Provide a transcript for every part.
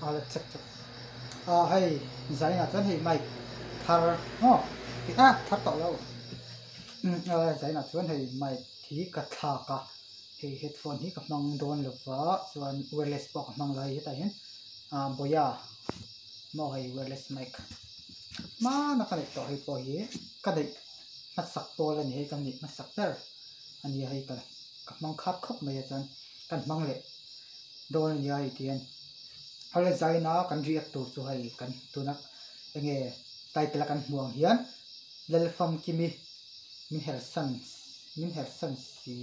ala check check hay zaina chuan hei mic thar no ti thar to lo zaina chuan hei mic thi ka thla ka hei headphone hi ka mang don lova chuan wireless box mang lai hi ta hian boya mo hei wireless mic ma na ka le to hei po hi ka dei masak pol ani hei kam ni masak ter ani hei ka mang khap khop mai chuan kan mang le don ni ai tian hala zaina kan riak tur chu hai kan tuna enge title kan muang hian lelfam kimi min hersan si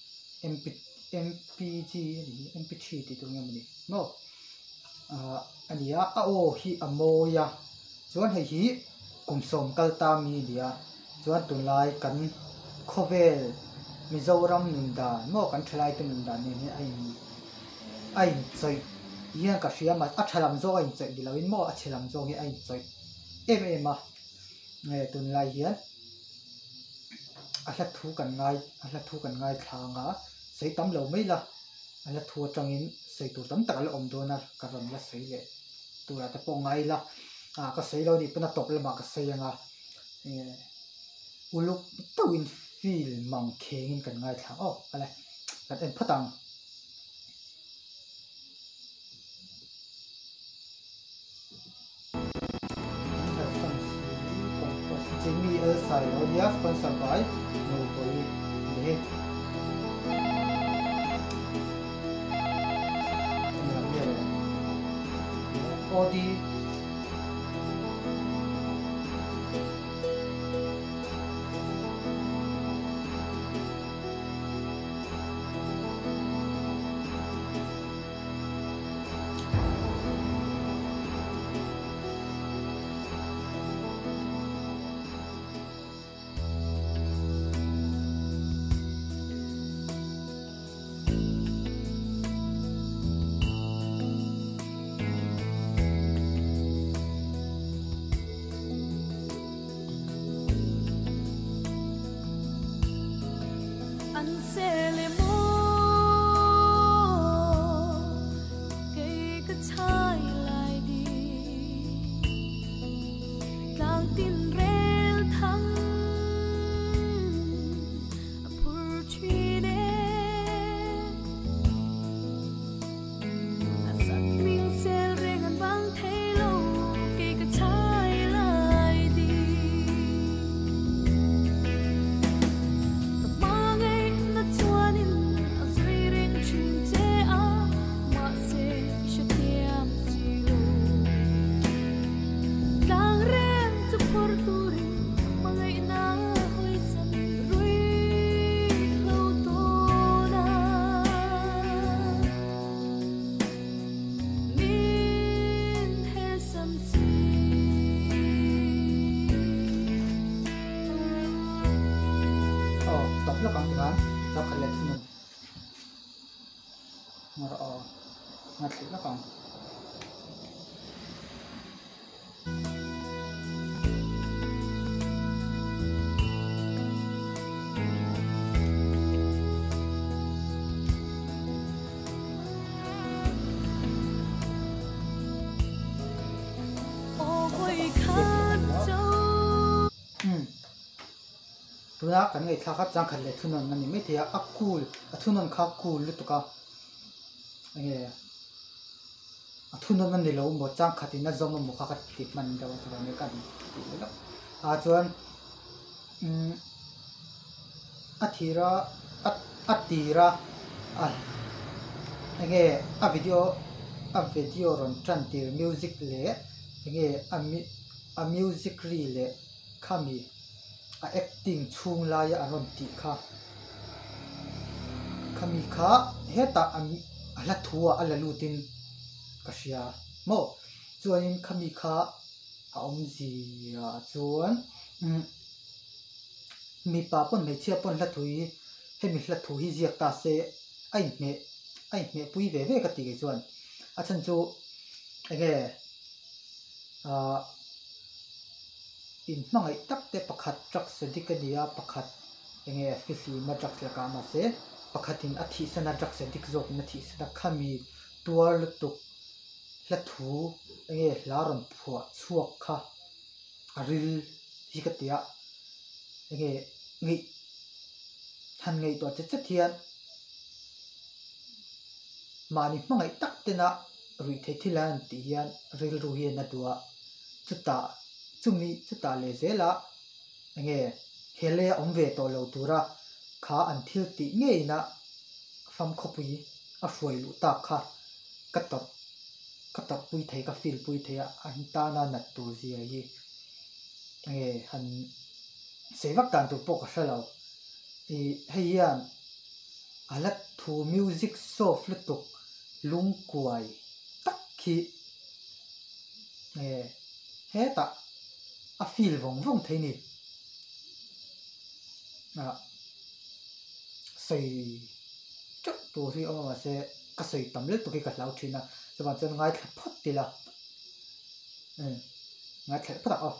mpg mp3 ti tu ngamani no ania o hi amoya chuan hei hi kumsom kalta mi dia chuan tunlai kan khovel mizoram nundan mo kan thlai tu nundan ni ai choi hian ka hria ma a thalam zo ai choi diloin mo a thilam zo hi ai choi em a nge tun lai hian a hla thu kan ngai thlanga sei tam lo mai la a hla thu atangin sei tur tam tak al om dona ka ram la sei le tura ta po ngai la ka sei lo ni puna top le ma ka sei anga uluk tawin feel mang khengin kan ngai thlang ale kan en phatang Jamie El Sailonia sponsored by Nobody. Odi ngatli la kang tuna kan ngai thla khat chang khat le thunon nani me thia akul athunon kha kul lu tuka nge athunon nani lo mo chang khatina zoma mo kha khat tip man da wa thara me kan lo chuan athira atira nge a video ron trantir music le nge a music ri le khami acting chung lai aron ti kha khami kha heta ala thua ala lutin kasia mo chuanin khami kha aom zia chuan mi pa pon me chia pon la thui he mi la thui ziak ta se ai me pui ve ve ka ti ge chuan a chan chu ege in mangai takte pakhat trak sedikania pakhat enge fisi ma trak laka ma se pakhatin athi sana trak sedik zok na thi sana khami tuar lutuk la thu enge laron phua chuak kha aril hi ka tia enge ngi han ngei to che thian mani mangai tak tena rui the thilan ti hian ril ru hi na tua chuta chumi chuta le zela enge hele omve to lo tura kha an thil ti ngei na fam khopui a hruai lu ta kha katok pui thei ka fil pui thei an ta na nat tur zia hi enge han sevak kan tu pok halo e heian alat thu music soft lutuk lung kuai tak khi he ta a feel vong thei ni sei chok tu ri oma se ka sei tamle tu ki ka lau thina chuan chuan ngai thla phot tila ngai thla phata o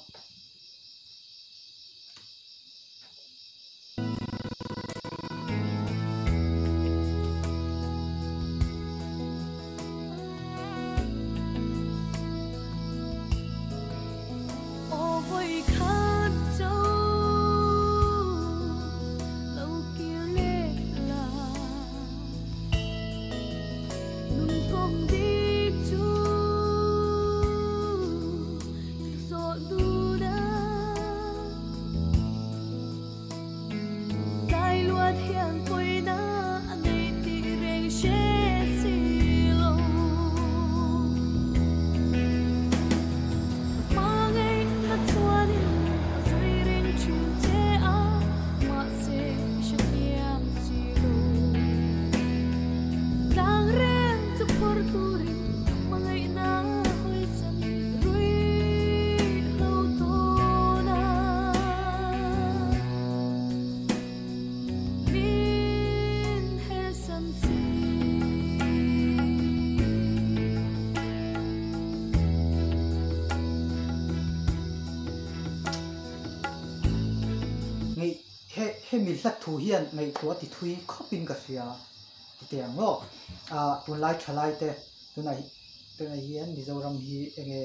mi hla thu hian ngei tua ti thui khopin ka sia ti tiang lo tun lai thalai te tunai hian mizoram hi enge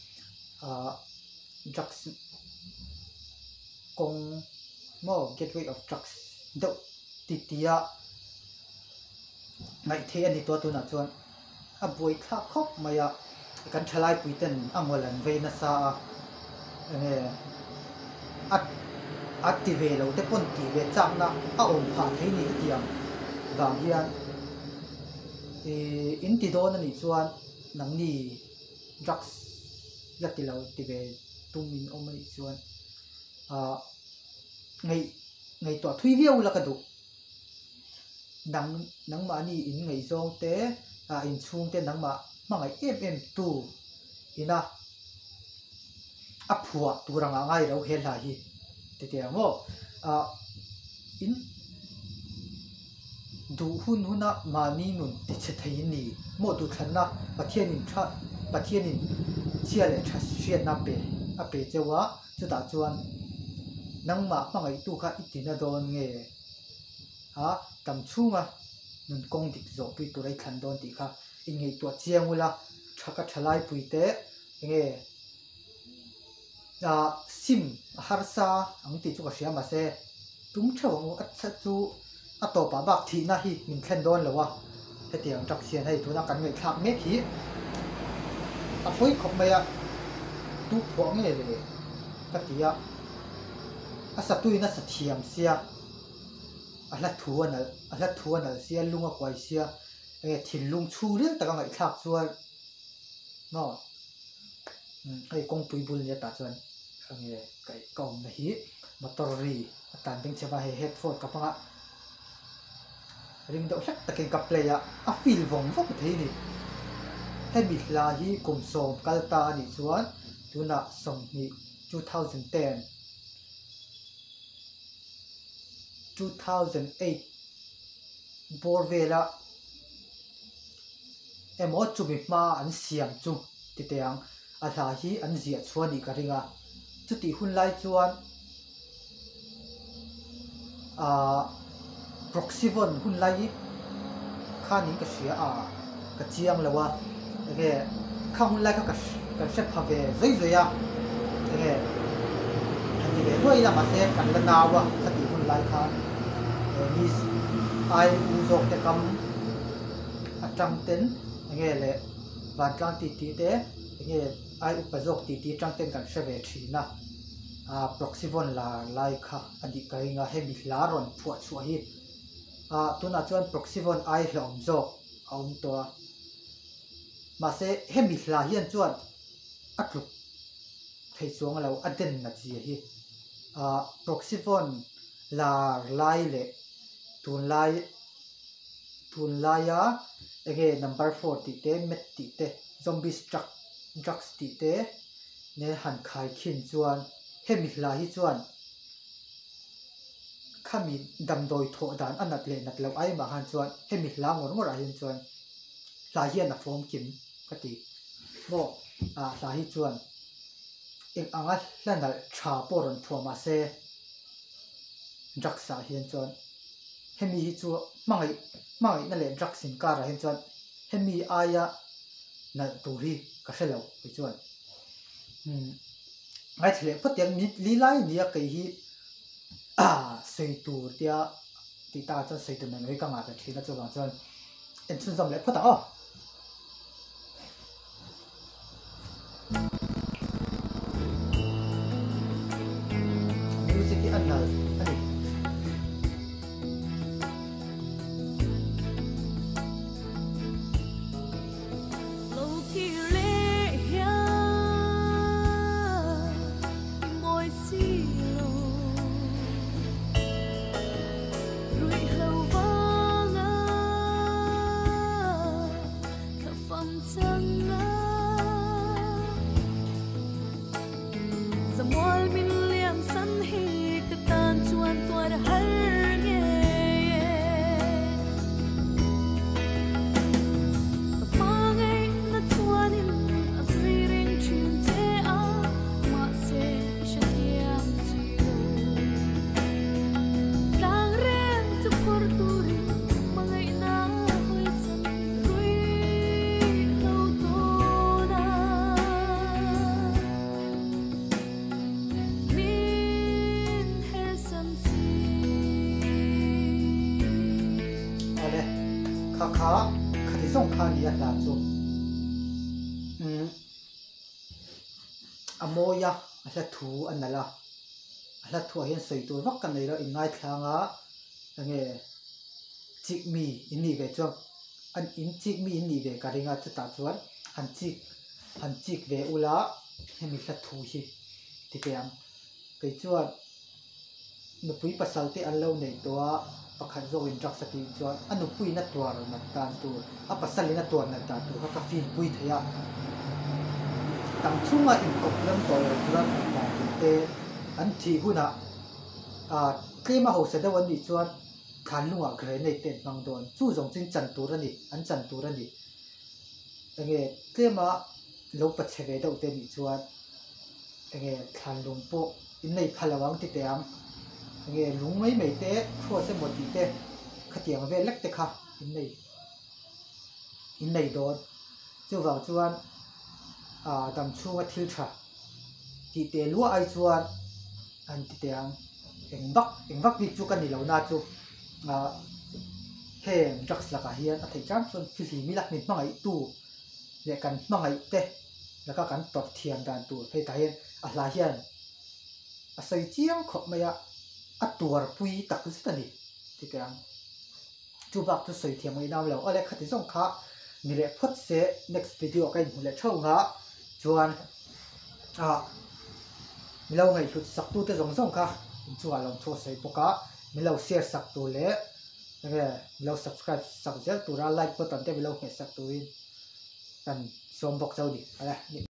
drugs kong mo gateway of drugs do ti tia ngai the ani to tuna chuan a boi kha khop maya kan thalai puiten amolan veina sa enge active lo te pon ti ve chang na a om pha thei ni tiang wang hian in ti don ani chuan nang ni drugs la ti lo ti ve tumin om ani chuan ngei to thui viau la ka du nang ma ni in ngei zong te in chung te nang ma mangai tu ina a phua turanga ngai ro hel ha hi tiang mo in du huna mani nun ti che thei ni mo du thanna pathianin chia le tha hriat na pe a pe chewa chuta chuan nangma mangai tu kha itina don nge tam chunga nun kong dik zo pi turai khan don ti kha ingei to chiangula thaka thalai puite nge sim harsa ang ti chu ka hria ma se tum thawang atha chu ato pa bak thi na hi min thlen don lawa hetiang tak sian hei tuna kan ngei thak mek hi apoi khop maya tu pho nge le ka tia asa tuina sa thiam sia ala thuana sia lunga kwai sia thil lung chu rel taka ngai thak chuan no ai kong pui bul ya ta chuan ange kai kaum na hi motor ri atan beng cheba he headphone ka panga ring do hlak takin ka play a feel vong thei ni he mi hla hi kum som kalta ni chuan tuna song ni 2008 borvela emo chumi ma an siam chu ti teang a hla hi an zia chuani ka ringa chuti hun lai chuan proxivon hun lai khanin ka hria ka chiang lawa ege không lại các sẽ phá về dây à thế anh đi về đuôi là mà sẽ cần lần nào à các đi muốn lại khá đi ai uzok te kam atang ten nge le van tlang ti te nge ai upazok ti tang ten kan shave thina a proxy von la lai kha adi kai nga hemi la ron phuat chu hi a tuna chuan proxy von ai hlom zo aum to ma se hemi la hian chuan atluk thei chuang lo aden na chi hi a proxy von la lai le tun lai ya again number 4 ti te met ti te zombie drugs ti te ne han khai khin chuan hemi la hi chuan khami dam doi tho dan anat le nat lo ai ma han chuan hemi la ngor a hin chuan la hian na form kim kati bo a la hi chuan ek anga hlanal tha poron phoma se drugs a hian chuan hemi hi chu mangai na le drugs in kar a hin chuan hemi aya na turi ka helo hi chuan ngai thle patiang mi li lai nia kai hi sei tur tia ti ta chuan sei tur nei ka nga ka thina chu chuan en chun zam le phata a music an nal ani khá khá song khá đi là chú amoya là thu anh là thu hiện sợi tôi vắt cái này là in ngay thang á nghe chích mi in đi về cho anh in chích mi in đi về cái này ngắt ta chuan hắn chích về ula hem là thu hi thì cái chuan nó bùi pasal te anh lâu này to pakhat zo in drugs ati chuan anu pui na tuar na tan tu a pasal na tuar na ta tu ka feel pui thaya tam chunga in kop lam to turan na te an thi huna a klema ho se da wan ni chuan khan lunga grenade ten bang don chu zong chin chan tur ani an chan tur ani enge klema lo pa cheve do te ni chuan enge khan lung po in nei phalawang ti te am nghe lúng mấy té thua sẽ một tí té khát tiếng về lắc té khá in này đó chú vào chuan tầm chu mà thiêu trả tí té lúa ai chuan anh tí tiếng em vắc đi chú cái này lâu na chú hẹn drugs là cả hiền thấy chán chuan phi lì mi lắc mình mang ấy tu để cần mang ấy té là các cần tập thiền đàn tu hay cái hiền là hiền xây chiang khóc mày tuar pui tak zita ni ti kang chu bak tu soi thiam mai nam lo ale khati zong kha mi le phot se next video kai mu le thau nga chuan mi lo ngai thut sak tu te zong kha chu along tho sei poka mi lo share sak tu le nge mi lo subscribe sak zel tu ra like button te mi lo nge sak tu in tan som bok chau di ala